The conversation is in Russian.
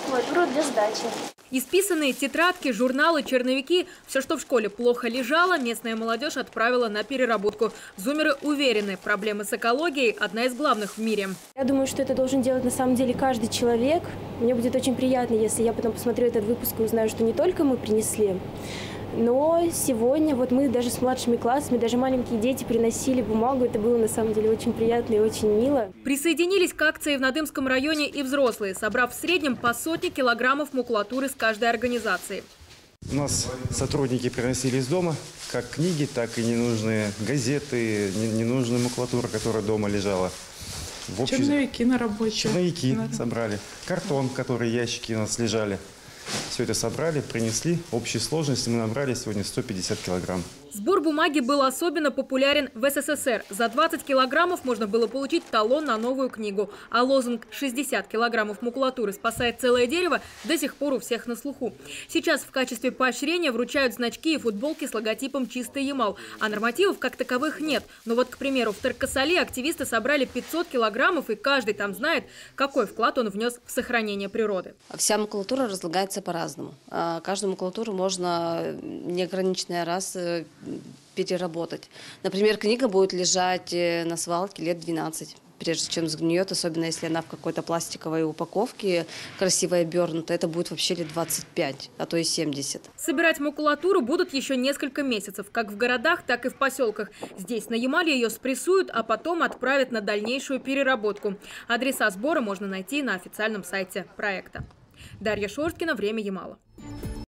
макулатуру для сдачи. Исписанные тетрадки, журналы, черновики – все, что в школе плохо лежало, местная молодежь отправила на переработку. Зумеры уверены, проблемы с экологией – одна из главных в мире. Я думаю, что это должен делать на самом деле каждый человек. Мне будет очень приятно, если я потом посмотрю этот выпуск и узнаю, что не только мы принесли, но сегодня вот мы даже с младшими классами, даже маленькие дети приносили бумагу. Это было на самом деле очень приятно и очень мило. Присоединились к акции в Надымском районе и взрослые, собрав в среднем по 100 килограммов макулатуры с каждой организации. У нас сотрудники приносили из дома как книги, так и ненужные газеты, ненужную макулатуру, которая дома лежала. Черновики на работе. Черновики собрали, картон, который ящики у нас лежали. Все это собрали, принесли. Общей сложности мы набрали сегодня 150 килограмм. Сбор бумаги был особенно популярен в СССР. За 20 килограммов можно было получить талон на новую книгу. А лозунг «60 килограммов макулатуры спасает целое дерево» до сих пор у всех на слуху. Сейчас в качестве поощрения вручают значки и футболки с логотипом «Чистый Ямал». А нормативов как таковых нет. Но вот, к примеру, в Тарко-Сале активисты собрали 500 килограммов, и каждый там знает, какой вклад он внес в сохранение природы. Вся макулатура разлагается по-разному. Каждую макулатуру можно неограниченный раз переработать. Например, книга будет лежать на свалке лет 12, прежде чем сгниет, особенно если она в какой-то пластиковой упаковке, красиво обернута, это будет вообще лет 25, а то и 70. Собирать макулатуру будут еще несколько месяцев, как в городах, так и в поселках. Здесь, на Ямале, ее спрессуют, а потом отправят на дальнейшую переработку. Адреса сбора можно найти на официальном сайте проекта. Дарья Шорсткина, «Время Ямала».